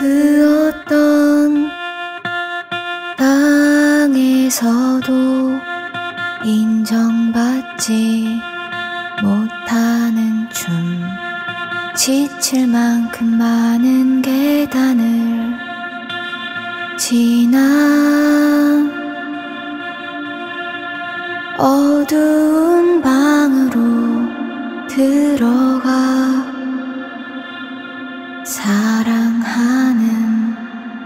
그 어떤 땅에서도 인정받지 못하는 춤, 지칠 만큼 많은 계단을 지나 어두운 방으로 들어가 사랑하는,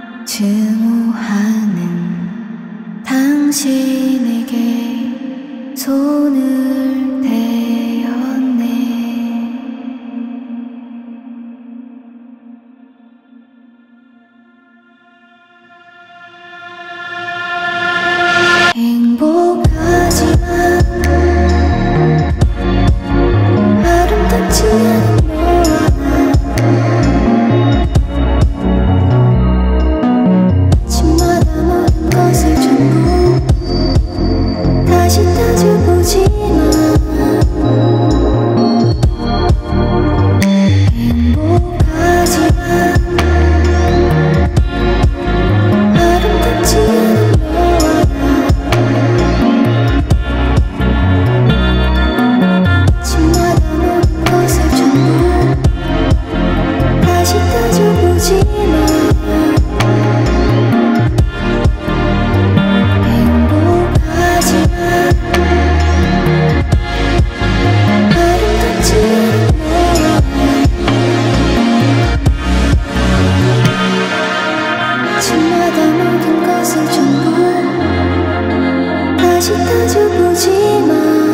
증오하는 당신에게 손을 대었네. 행복하지만 아름답지 않은 너와 아침마다 모든 것을 전부 다시 따져보지만 행복하지만 아름답지 않은 너와 아침마다 모든 것을 전부 다시 따져보지만 행복하지만 아름답지 않은 너와 아침마다 모든 것을 전부 다시 따져보지만